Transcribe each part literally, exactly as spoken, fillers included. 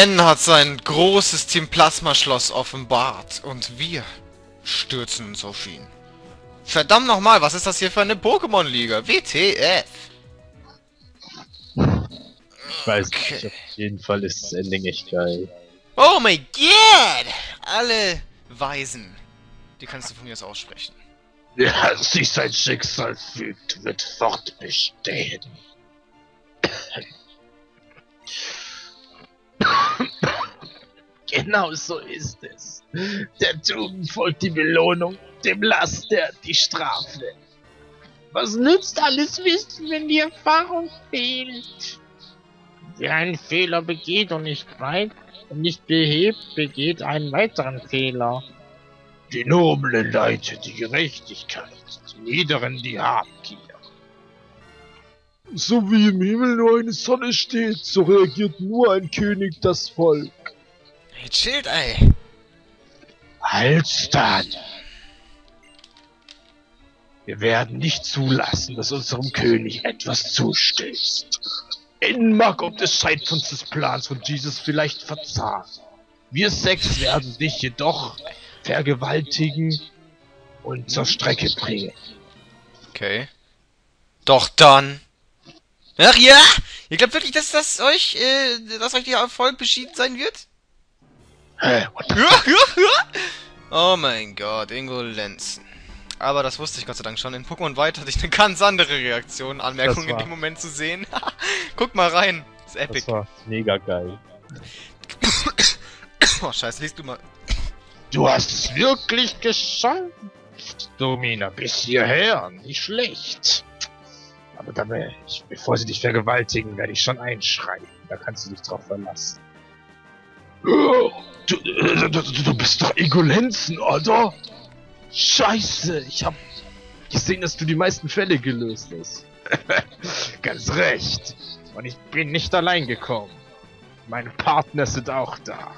N hat sein großes Team Plasma-Schloss offenbart und wir stürzen uns auf ihn. Verdammt nochmal, was ist das hier für eine Pokémon-Liga? W T F! Ich weiß Okay. nicht, auf jeden Fall ist das Ending echt geil. Oh mein Gott! Alle Weisen. Die kannst du von mir aus aussprechen. Wer sich sein Schicksal fügt, wird fortbestehen. Genau so ist es. Der Tugend folgt die Belohnung, dem Laster die Strafe. Was nützt alles Wissen, wenn die Erfahrung fehlt? Wer einen Fehler begeht und nicht weit und nicht behebt, begeht einen weiteren Fehler. Die Noblen leitet die Gerechtigkeit, die Niederen die Habgier. So wie im Himmel nur eine Sonne steht, so reagiert nur ein König das Volk. Hey, chillt, ey! Halt's dann! Wir werden nicht zulassen, dass unserem König etwas zustößt. In mag ob des Scheiterns des Plans von Jesus vielleicht verzahnen. Wir sechs werden dich jedoch vergewaltigen und zur Strecke bringen. Okay. Doch dann. Ach ja! Ihr glaubt wirklich, dass das euch, äh, dass euch der Erfolg beschieden sein wird? Hä? What the Ja, fuck? ja, ja! Oh mein Gott, Ingolenzen. Aber das wusste ich Gott sei Dank schon. In Pokémon White hatte ich eine ganz andere Reaktion, Anmerkung Das in war- dem Moment zu sehen. Guck mal rein. Das ist epic. Das war mega geil. Oh, scheiße, liest du mal. Du hast es wirklich geschafft, Domina, bis hierher. Nicht schlecht. Aber dabei, ich, bevor sie dich vergewaltigen, werde ich schon einschreien. Da kannst du dich drauf verlassen. Du, du, du, du bist doch Egolenzen, oder? Scheiße, ich hab gesehen, dass du die meisten Fälle gelöst hast. Ganz recht. Und ich bin nicht allein gekommen. Meine Partner sind auch da.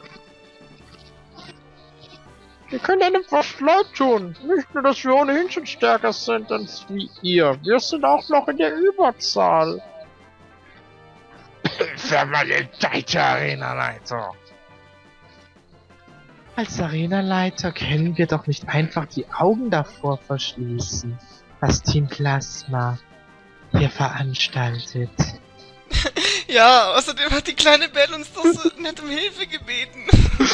Wir können einem was leid tun. Nicht nur, dass wir ohnehin schon stärker sind als wie ihr. Wir sind auch noch in der Überzahl. Vermaledeiter Arena-Leiter. Als Arenaleiter können wir doch nicht einfach die Augen davor verschließen, was Team Plasma hier veranstaltet. Ja, außerdem hat die kleine Belle uns doch so nett um Hilfe gebeten.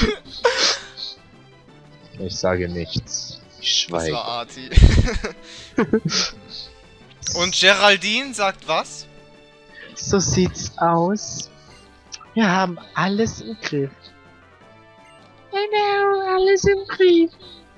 Ich sage nichts. Ich Das schweige. war Arti. Und Geraldine sagt was? So sieht's aus. Wir haben alles im Griff. Genau, alles im Griff.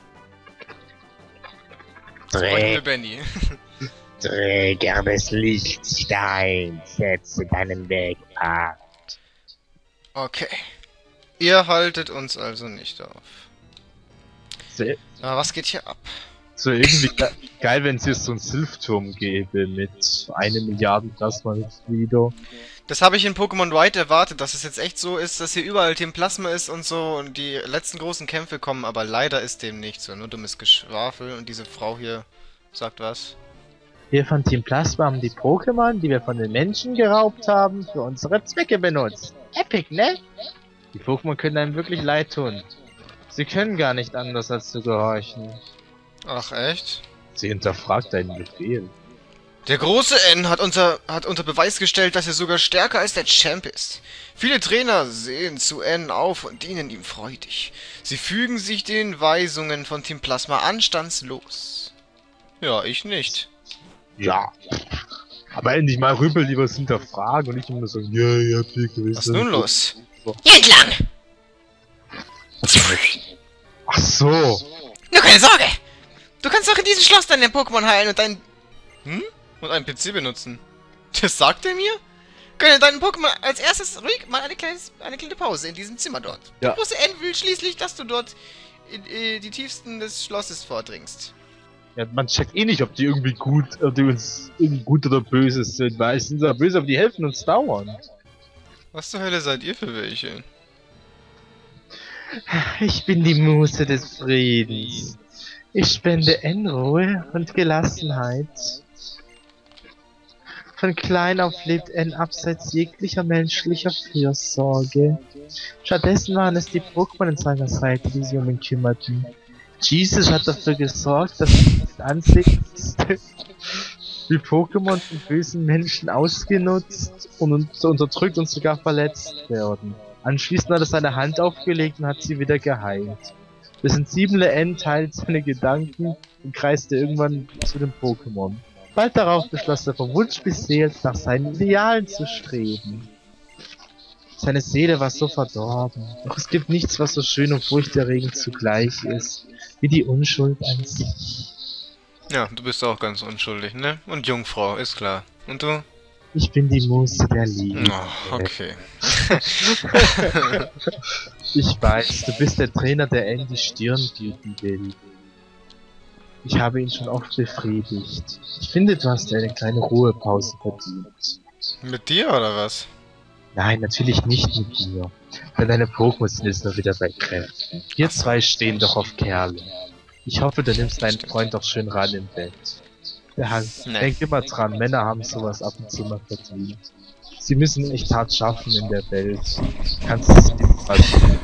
Dreh. Benny. Träger des Lichtsteins, setze deinen Weg ab. Okay. Ihr haltet uns also nicht auf. So, Aber was geht hier ab? so irgendwie ge geil, wenn es hier so einen Silphturm gäbe mit eine Milliarde Plasma-Mitglieder. Das habe ich in Pokémon White erwartet, dass es jetzt echt so ist, dass hier überall Team Plasma ist und so und die letzten großen Kämpfe kommen, aber leider ist dem nicht so. Nur dummes Geschwafel und diese Frau hier sagt was. Wir von Team Plasma haben die Pokémon, die wir von den Menschen geraubt haben, für unsere Zwecke benutzt. Epic, ne? Die Pokémon können einem wirklich leid tun. Sie können gar nicht anders als zu gehorchen. Ach echt? Sie hinterfragt deinen Befehl. Der große N hat unter, hat unter Beweis gestellt, dass er sogar stärker als der Champ ist. Viele Trainer sehen zu N auf und dienen ihm freudig. Sie fügen sich den Weisungen von Team Plasma anstandslos. Ja, ich nicht. Ja. Aber endlich mal rüber lieber es hinterfragen und nicht immer so, ja, ja, Pickel. Was ist nun los? Hier entlang! Ach so. Nur keine Sorge! Du kannst doch in diesem Schloss deine Pokémon heilen und dein... Hm? Und einen P C benutzen. Das sagt er mir? Gönne deinen Pokémon als erstes ruhig mal eine, kleines, eine kleine Pause in diesem Zimmer dort. Ja. Der große N will schließlich, dass du dort in, in die tiefsten des Schlosses vordringst. Ja, man checkt eh nicht, ob die irgendwie gut, ob die uns irgendwie gut oder böse sind. Meistens sind sie böse, aber die helfen uns dauernd. Was zur Hölle seid ihr für welche? Ich bin die Muse des Friedens. Ich spende N Ruhe und Gelassenheit. Von klein auf lebt N abseits jeglicher menschlicher Fürsorge. Stattdessen waren es die Pokémon an seiner Seite, die sich um ihn kümmerten. Jesus hat dafür gesorgt, dass die ansehnlichste wie Pokémon von bösen Menschen ausgenutzt und unterdrückt und sogar verletzt werden. Anschließend hat er seine Hand aufgelegt und hat sie wieder geheilt. Der sensible N teilt seine Gedanken und kreiste irgendwann zu dem Pokémon. Bald darauf beschloss er vom Wunsch beseelt, nach seinen Idealen zu streben. Seine Seele war so verdorben, doch es gibt nichts, was so schön und furchterregend zugleich ist, wie die Unschuld an sich. Ja, du bist auch ganz unschuldig, ne? Und Jungfrau, ist klar. Und du? Ich bin die Muse der Liebe. Oh, okay. Ich weiß, du bist der Trainer, der N die Stirn bieten will. Ich habe ihn schon oft befriedigt. Ich finde, du hast dir eine kleine Ruhepause verdient. Mit dir oder was? Nein, natürlich nicht mit dir. Denn deine Pokémon sind jetzt nur wieder bei Kräften. Wir zwei stehen doch auf Kerle. Ich hoffe, du nimmst deinen Freund doch schön ran im Bett. Der Hans, Nee. denk immer dran, Männer haben sowas ab und zu mal verdient. Sie müssen echt hart schaffen in der Welt. Kannst du es ihm passieren?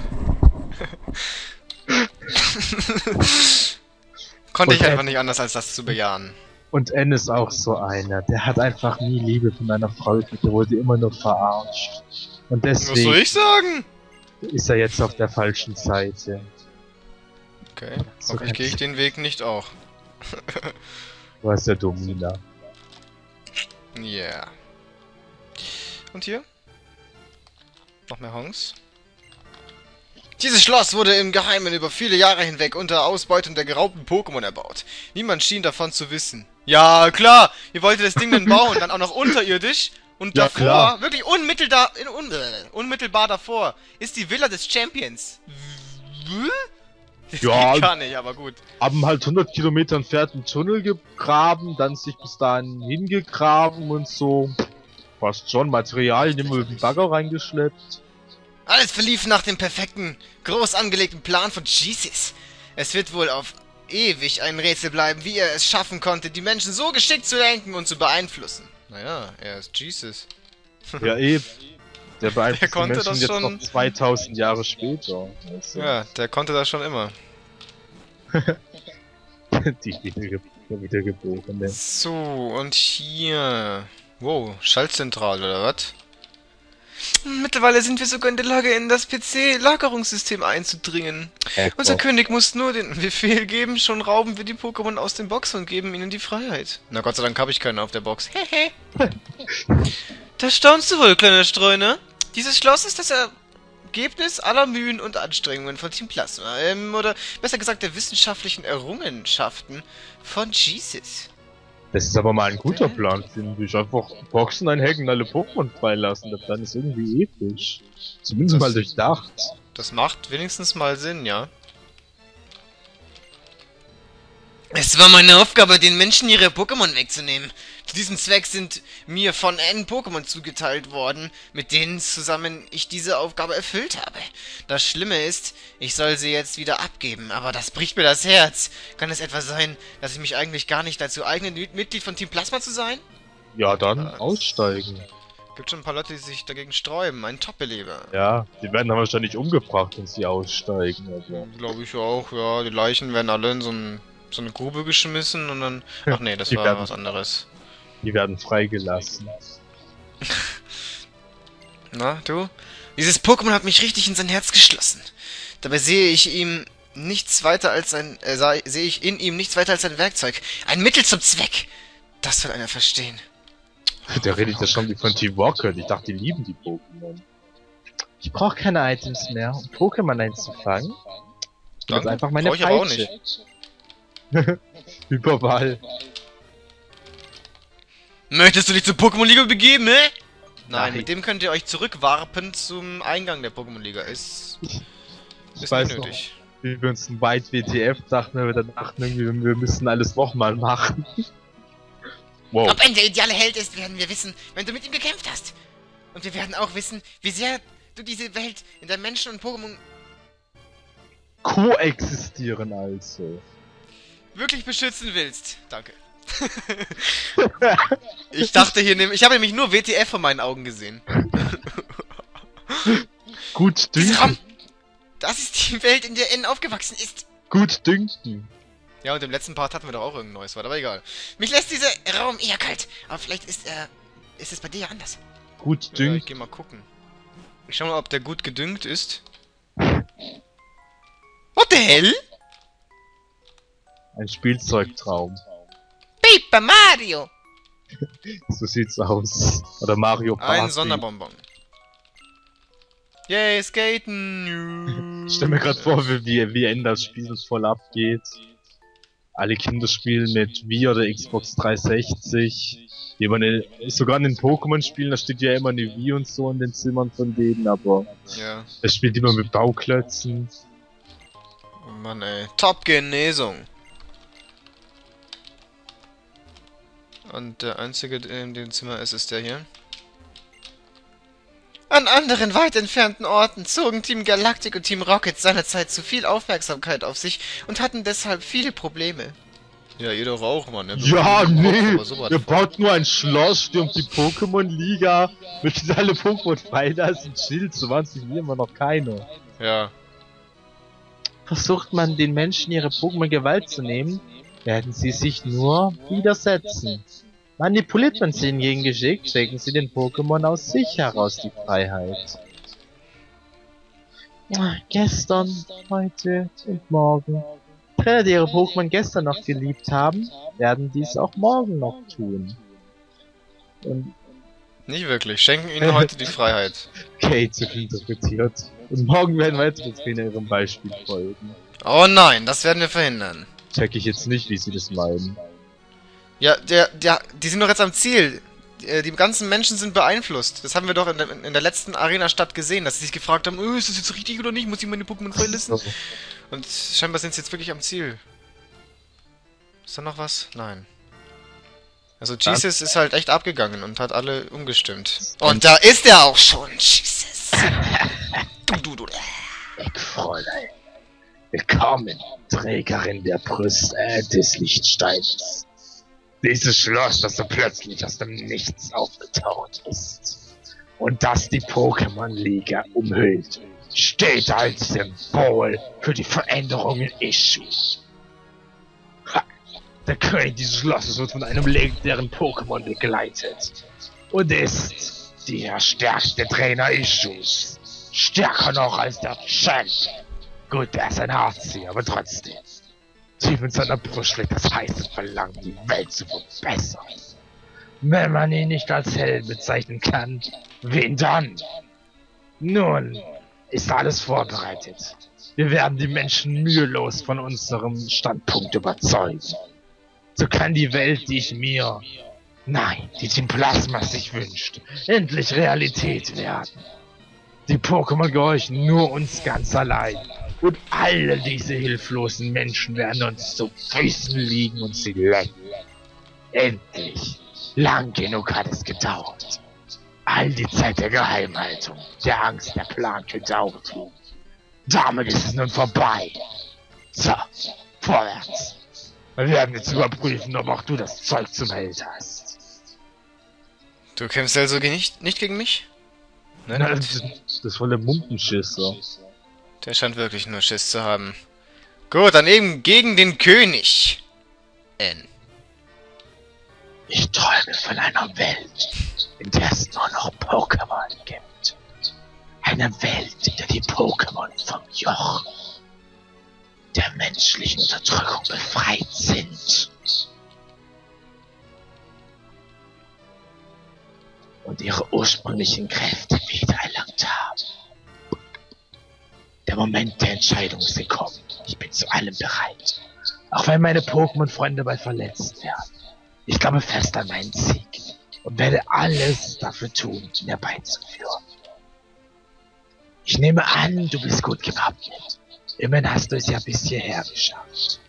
Konnte ich Und einfach Ed- nicht anders, als das zu bejahen. Und N ist auch so einer. Der hat einfach nie Liebe von einer Frau gekriegt, der wurde immer nur verarscht. Und Was soll deswegen ich sagen? ist er jetzt auf der falschen Seite. Okay, So hoffentlich gehe ich kannst- den Weg nicht auch. Du hast ja Domina. Yeah. Und hier? Noch mehr Hongs? Dieses Schloss wurde im Geheimen über viele Jahre hinweg unter Ausbeutung der geraubten Pokémon erbaut. Niemand schien davon zu wissen. Ja, klar! Ihr wolltet das Ding dann bauen, dann auch noch unterirdisch. Und Ja, davor, klar. wirklich unmittelbar, in, un, äh, unmittelbar davor, ist die Villa des Champions. W- Das Ja. geht gar nicht, aber gut. Haben halt hundert Kilometer entfernt einen Tunnel gegraben, dann sich bis dahin hingegraben und so. Fast schon Materialien immer mit dem Bagger reingeschleppt. Alles verlief nach dem perfekten, groß angelegten Plan von Jesus. Es wird wohl auf ewig ein Rätsel bleiben, wie er es schaffen konnte, die Menschen so geschickt zu lenken und zu beeinflussen. Naja, er ist Jesus. Ja, eben. Der beeinflusst Der die konnte Menschen das jetzt schon- noch zweitausend Jahre später. Also, Ja, der konnte das schon immer. die Wiederge Wiedergeborene. So, und hier... Wow, Schaltzentrale oder was? Mittlerweile sind wir sogar in der Lage, in das P C-Lagerungssystem einzudringen. Unser König muss nur den Befehl geben, schon rauben wir die Pokémon aus den Boxen und geben ihnen die Freiheit. Na Gott sei Dank habe ich keine auf der Box. Hehe. Da staunst du wohl, kleiner Streuner. Dieses Schloss ist das Ergebnis aller Mühen und Anstrengungen von Team Plasma. Ähm, oder besser gesagt der wissenschaftlichen Errungenschaften von Jesus. Das ist aber mal ein guter Plan, finde ich. Einfach Boxen einhacken, alle Pokémon freilassen. Der Plan ist irgendwie episch. Zumindest Das- mal durchdacht. Das macht wenigstens mal Sinn, ja. Es war meine Aufgabe, den Menschen ihre Pokémon wegzunehmen. Zu diesem Zweck sind mir von N Pokémon zugeteilt worden, mit denen zusammen ich diese Aufgabe erfüllt habe. Das Schlimme ist, ich soll sie jetzt wieder abgeben, aber das bricht mir das Herz. Kann es etwa sein, dass ich mich eigentlich gar nicht dazu eigne, Mitglied von Team Plasma zu sein? Ja, dann Ja, das- aussteigen. Gibt schon ein paar Leute, die sich dagegen sträuben. Ein Top-Beleber. Ja, die werden dann wahrscheinlich umgebracht, wenn sie aussteigen. Also. Glaube ich auch, ja. Die Leichen werden alle in so, ein, so eine Grube geschmissen und dann... Ach nee, das Die war werden- was anderes. Die werden freigelassen. Na, du? Dieses Pokémon hat mich richtig in sein Herz geschlossen. Dabei sehe ich ihm nichts weiter als ein... Äh, sei- sehe ich in ihm nichts weiter als ein Werkzeug. Ein Mittel zum Zweck. Das wird einer verstehen. Der redet ja schon wie von Team Rocket. Ich dachte, die lieben die Pokémon. Ich brauche keine Items mehr, um Pokémon einzufangen. Das ist einfach meine Brauch ich aber auch Peitsche. nicht. Überall. Möchtest du dich zur Pokémon-Liga begeben, hä? Nein, Nein. mit dem könnt ihr euch zurückwarpen zum Eingang der Pokémon-Liga. Ist, Ich ist weiß nicht noch, nötig. wie wir uns ein White W T F dachten, wir dann dachten irgendwie, wir müssen alles nochmal machen. Wow. Ob N der ideale Held ist, werden wir wissen, wenn du mit ihm gekämpft hast. Und wir werden auch wissen, wie sehr du diese Welt in der Menschen- und Pokémon Koexistieren also. Wirklich beschützen willst. Danke. Ich dachte hier nämlich, ich habe nämlich nur W T F vor meinen Augen gesehen. Gut Dieser Raum, dünken. das ist die Welt, in der N aufgewachsen ist. Gut dünken. Ja, und im letzten Part hatten wir doch auch irgendein neues Wort, aber egal. Mich lässt dieser Raum eher kalt, aber vielleicht ist er, äh, ist es bei dir ja anders. Gut Ja, ich dünken. geh mal gucken. Ich schau mal, ob der gut gedüngt ist. What the hell? Ein Spielzeugtraum. Paper Mario! So sieht's aus. Oder Mario Party. Ein Sonderbonbon. Yay, skaten! Ich stell mir gerade vor, wie, wie, wie N das Spiel voll abgeht. Alle Kinder spielen mit Wii oder Xbox dreihundertsechzig. Jemand in, sogar in den Pokémon-Spielen, da steht ja immer eine Wii und so in den Zimmern von denen, aber Ja. es spielt immer mit Bauklötzen. Oh Mann, ey. Top-Genesung. Und der einzige, der in dem Zimmer ist, ist der hier. An anderen weit entfernten Orten zogen Team Galactic und Team Rocket seinerzeit zu viel Aufmerksamkeit auf sich und hatten deshalb viele Probleme. Ja, ihr doch auch, Mann. Ne? Ja, nee, Aber sowas ihr von. baut nur ein Schloss, stürmt die Pokémon-Liga, möchtet alle Pokémon frei, da ist ein Schild, so waren es hier immer noch keine. Ja. Versucht man den Menschen ihre Pokémon Gewalt zu nehmen, werden sie sich nur widersetzen. Manipuliert man sie hingegen geschickt, schenken sie den Pokémon aus sich heraus die Freiheit. Ja, gestern, heute und morgen. Trainer, die ihre Pokémon gestern noch geliebt haben, werden dies auch morgen noch tun. Und Nicht wirklich. Schenken ihnen heute die Freiheit. Kate so interpretiert. Und morgen werden weitere Trainer ihrem Beispiel folgen. Oh nein, das werden wir verhindern. Check ich jetzt nicht, wie sie das meinen. Ja, der, der, die sind doch jetzt am Ziel. Die, äh, die ganzen Menschen sind beeinflusst. Das haben wir doch in der, in der letzten Arena-Stadt gesehen, dass sie sich gefragt haben, oh, ist das jetzt richtig oder nicht? Muss ich meine Pokémon freilisten? So. Und scheinbar sind sie jetzt wirklich am Ziel. Ist da noch was? Nein. Also Jesus ist halt echt abgegangen und hat alle umgestimmt. Und da ist er auch schon, Jesus. Du, du, du. Fräulein. Willkommen, Trägerin der Brüste äh, des Lichtsteins. Dieses Schloss, das so plötzlich aus dem Nichts aufgetaucht ist und das die Pokémon-Liga umhüllt, steht als Symbol für die Veränderung in Issue. Ha, der König dieses Schlosses wird von einem legendären Pokémon begleitet und ist der stärkste Trainer Issues. Stärker noch als der Champ. Gut, er ist ein Haarzieher, aber trotzdem. Tief in seiner Brust schlägt das heiße Verlangen, die Welt zu verbessern. Wenn man ihn nicht als Held bezeichnen kann, wen dann? Nun, ist alles vorbereitet. Wir werden die Menschen mühelos von unserem Standpunkt überzeugen. So kann die Welt, die ich mir, nein, die Team Plasma sich wünscht, endlich Realität werden. Die Pokémon gehorchen nur uns ganz allein. Und alle diese hilflosen Menschen werden uns zu Füßen liegen und sie lecken. Endlich. Lang genug hat es gedauert. All die Zeit der Geheimhaltung, der Angst, der Plan gedauert. Damit ist es nun vorbei. So, vorwärts. Wir werden jetzt überprüfen, ob auch du das Zeug zum Held hast. Du kämpfst also nicht, nicht gegen mich? Nein, Na, nein. das, das ist voll der Mumpenschisser. Der scheint wirklich nur Schiss zu haben. Gut, dann eben gegen den König. N. Ich träume von einer Welt, in der es nur noch Pokémon gibt. Eine Welt, in der die Pokémon vom Joch der menschlichen Unterdrückung befreit sind. Und ihre ursprünglichen Kräfte wiedererlangt haben. Der Moment der Entscheidung ist gekommen. Ich bin zu allem bereit. Auch wenn meine Pokémon-Freunde bald verletzt werden. Ich glaube fest an meinen Sieg. Und werde alles dafür tun, ihn herbeizuführen. Ich nehme an, du bist gut gewappnet. Immerhin hast du es ja bis hierher geschafft.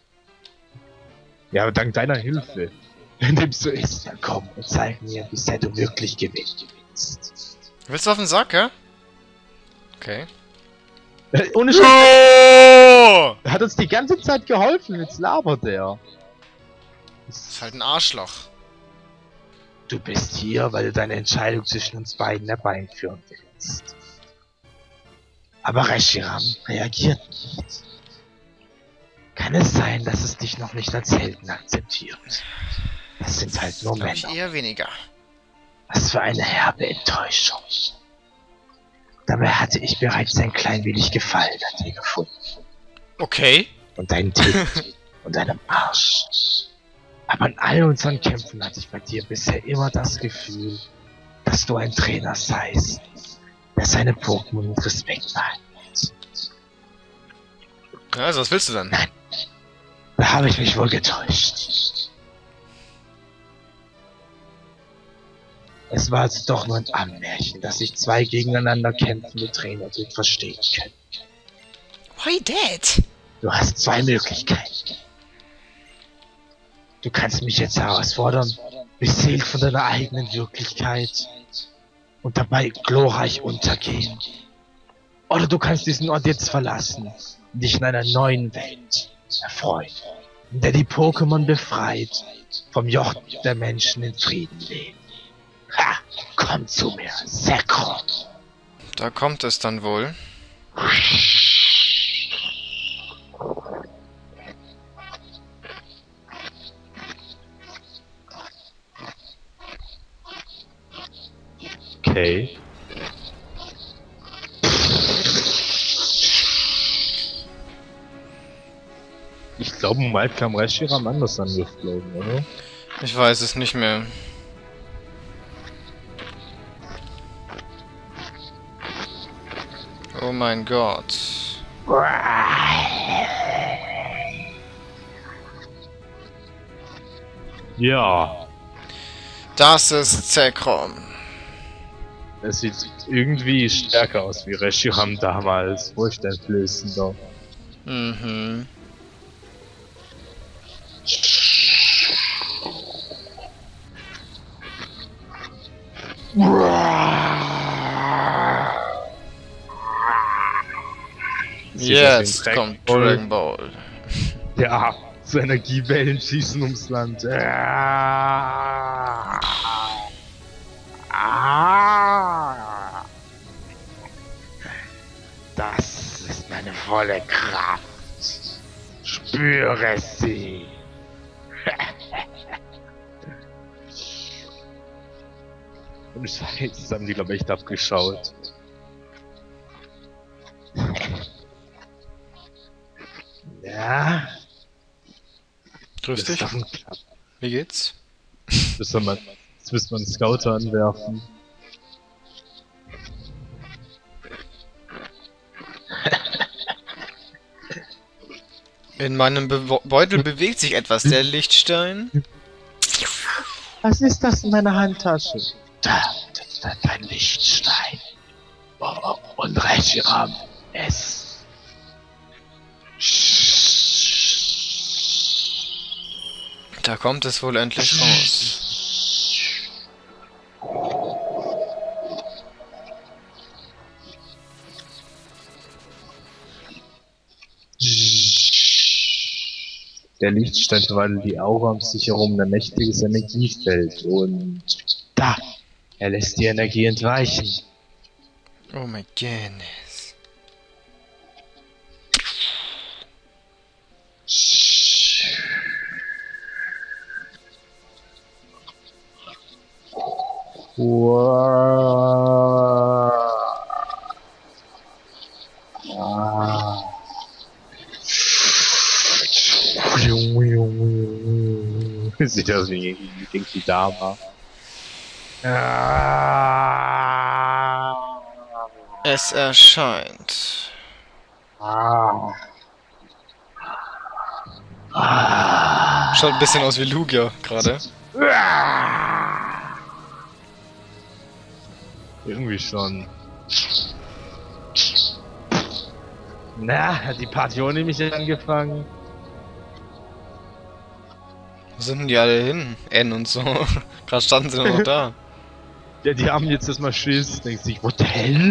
Ja, dank deiner Hilfe. Wenn dem so ist, dann komm und zeig mir, wie sehr du wirklich gewinnst. Willst du auf den Sack, ja? Okay. Äh, Ohne Scheiß, Oh! er hat uns die ganze Zeit geholfen, jetzt labert er. Ist halt ein Arschloch. Du bist hier, weil du deine Entscheidung zwischen uns beiden herbeiführen willst. Aber Reshiram reagiert nicht. Kann es sein, dass es dich noch nicht als Helden akzeptiert? Das sind halt nur Glaub ich Männer. eher weniger. Was für eine herbe Enttäuschung. Dabei hatte ich bereits ein klein wenig Gefallen an dir gefunden. Okay. Und deinen Titel und deinem Arsch. Aber in all unseren Kämpfen hatte ich bei dir bisher immer das Gefühl, dass du ein Trainer seist, der seine Pokémon mit Respekt behandelt. Also, was willst du dann? Nein. Da habe ich mich wohl getäuscht. Es war also doch nur ein Ammärchen, dass sich zwei gegeneinander kämpfende Trainer gut verstehen können. Why that? Du hast zwei Möglichkeiten. Du kannst mich jetzt herausfordern, beseelt von deiner eigenen Wirklichkeit und dabei glorreich untergehen. Oder du kannst diesen Ort jetzt verlassen und dich in einer neuen Welt erfreuen, in der die Pokémon befreit vom Joch der Menschen in Frieden leben. Ha! Komm zu mir, Zekrom! Da kommt es dann wohl. Okay. Ich glaube, mal kam Reshiram anders angeflogen, oder? Ich weiß es nicht mehr. Oh mein Gott. Ja. Das ist Zekrom. Es sieht irgendwie stärker aus wie Reshiram damals. Furchteinflößender. Mhm. Jetzt Dragon kommt Ball. Dragon Ball. Ja, so Energiewellen schießen ums Land. Ah. Ah. Das ist meine volle Kraft. Spüre sie. Und Scheiße, das haben die, glaube ich, echt abgeschaut. Ja, Grüß Das ist dich. doch ein- Wie geht's? Das soll man, jetzt müsste man einen Scouter anwerfen. In meinem Be Beutel bewegt sich etwas. Der Lichtstein. was ist das in meiner Handtasche? Da, das ist ein Lichtstein. Oh, oh, und Reshiram, es. Da kommt es wohl endlich raus. Der Lichtstein verwandelt die Aura um sich herum in ein mächtiges Energiefeld und Da, er lässt die Energie entweichen. Oh my goodness. Sieht aus wie Genki Dama. Es erscheint. Schaut ein bisschen aus wie Lugia gerade. Irgendwie schon. na, hat die Party ohne mich angefangen. Wo sind denn die alle hin? N und so. Gerade standen sie noch da. Ja, die haben jetzt erstmal Schiss. Denkt sich, what the hell?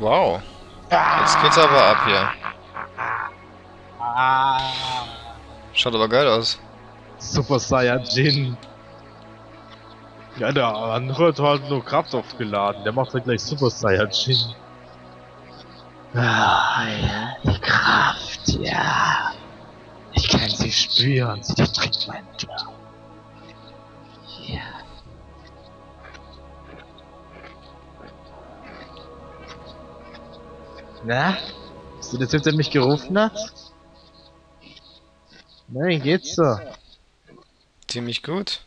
Wow. Jetzt geht's aber ab hier. Schaut aber geil aus. Super Saiyajin. Ja, der andere hat halt nur Kraft aufgeladen. Der macht halt gleich Super Saiyajin. Ah, ja, die Kraft, ja. Ich kann sie spüren. Sie durchdringt meinen Körper. Ja. Na? Bist du der Typ, der mich gerufen hat? Nein, geht's so. Ziemlich gut.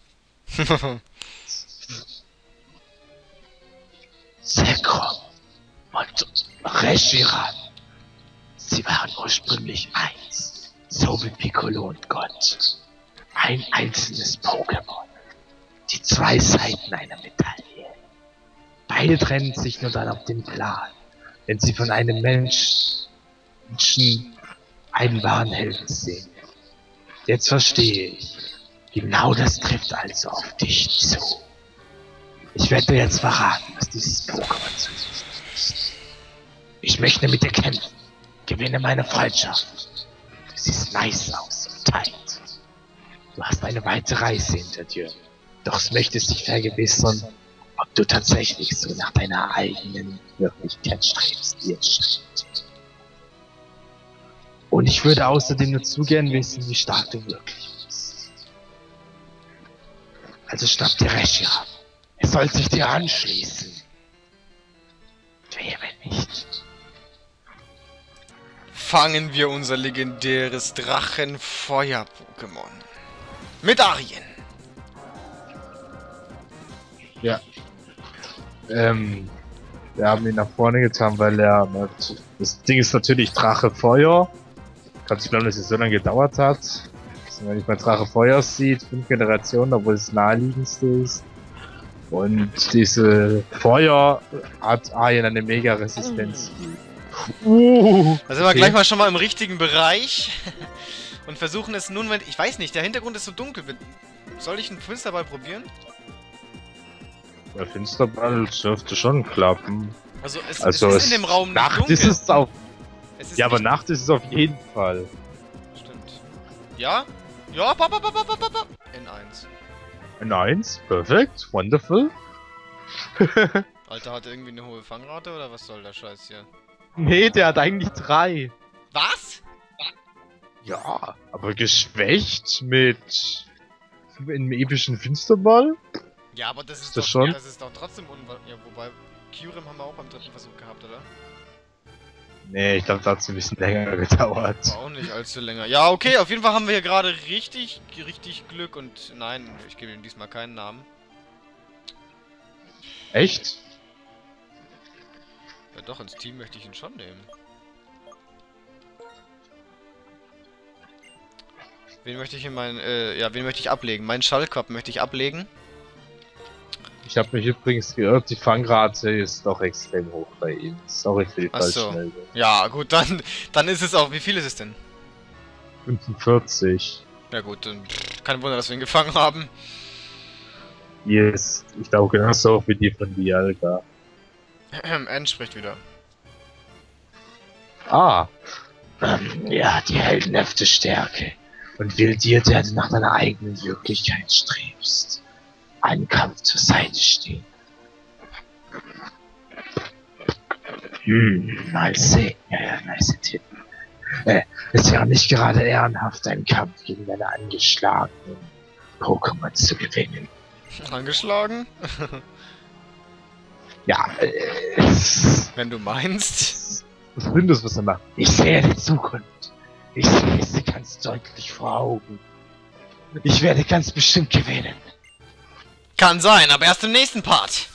Sekrom und Reshiram. Sie waren ursprünglich eins. So wie Piccolo und Gott. Ein einzelnes Pokémon. Die zwei Seiten einer Medaille. Beide trennen sich nur dann auf dem Plan, wenn sie von einem Mensch, Menschen einen wahren Helden sehen. Jetzt verstehe ich. Genau das trifft also auf dich zu. Ich werde dir jetzt verraten, was dieses Pokémon zu sich ist. Ich möchte mit dir kämpfen. Gewinne meine Freundschaft. Du siehst nice aus und tight. Du hast eine weite Reise hinter dir. Doch es möchtest dich vergewissern, ob du tatsächlich so nach deiner eigenen Wirklichkeit strebst, wie es strebt. Und ich würde außerdem nur zu gern wissen, wie stark du wirklich bist. Also schnapp dir Reshiram. Er soll sich dir anschließen. Wäre nicht. Fangen wir unser legendäres Drachenfeuer-Pokémon. Mit Arjen. Ja. Ähm, wir haben ihn nach vorne getan, weil er... Das Ding ist natürlich Drache Feuer. Kann sich glauben, dass es so lange gedauert hat. Also, wenn ich mal Drache Feuer sieht, fünf Generationen, obwohl es naheliegendste ist. Und diese Feuer hat Arjen eine Mega-Resistenz. Uh, da sind wir gleich mal schon mal im richtigen Bereich. Und versuchen es nun, wenn... Ich weiß nicht, der Hintergrund ist so dunkel. Soll ich einen Finsterball probieren? Der Finsterball dürfte schon klappen. Also es, also es ist es in dem Raum nicht Nacht dunkel. ist es auf... Es ist ja, aber nicht... Nacht ist es auf jeden Fall. Stimmt. Ja? Ja, pop, pop, pop, pop, pop, pop. In eins. In eins? Perfekt. Wonderful. Alter, hat er irgendwie eine hohe Fangrate oder was soll der Scheiß hier? Nee, der hat eigentlich drei. Was? Ja, aber geschwächt mit einem epischen Finsterball? Ja, aber das ist, Ist das doch, schon? das ist doch trotzdem unwahrscheinlich. Ja, wobei, Kyurem haben wir auch beim dritten Versuch gehabt, oder? Nee, ich glaube, da hat es ein bisschen länger gedauert. War auch nicht allzu länger. Ja, okay, auf jeden Fall haben wir hier gerade richtig, richtig Glück und nein, ich gebe ihm diesmal keinen Namen. Echt? Ja doch, ins Team möchte ich ihn schon nehmen. Wen möchte ich in mein, äh, ja, wen möchte ich ablegen? Meinen Schallquapp möchte ich ablegen. Ich habe mich übrigens geirrt, die Fangrate ist doch extrem hoch bei ihm. Sorry für die Ach so. Falschmeldung. Ja, gut, dann, dann ist es auch. Wie viel ist es denn? fünfundvierzig. Ja gut, dann pff, kein Wunder, dass wir ihn gefangen haben. Yes, ich glaube genauso hoch wie die von Dialga. N spricht wieder. Ah. Ähm, ja, die heldenhafte Stärke. Und will dir, der du nach deiner eigenen Wirklichkeit strebst, einen Kampf zur Seite stehen. Hm, mal sehen. Ja, ja, nice Tippen. Äh, es wäre nicht gerade ehrenhaft, einen Kampf gegen deine angeschlagenen Pokémon zu gewinnen. Angeschlagen? Ja, äh... Wenn du meinst. Was ist das, was er macht? Ich sehe die Zukunft. Ich sehe sie ganz deutlich vor Augen. Ich werde ganz bestimmt gewinnen. Kann sein, aber erst im nächsten Part.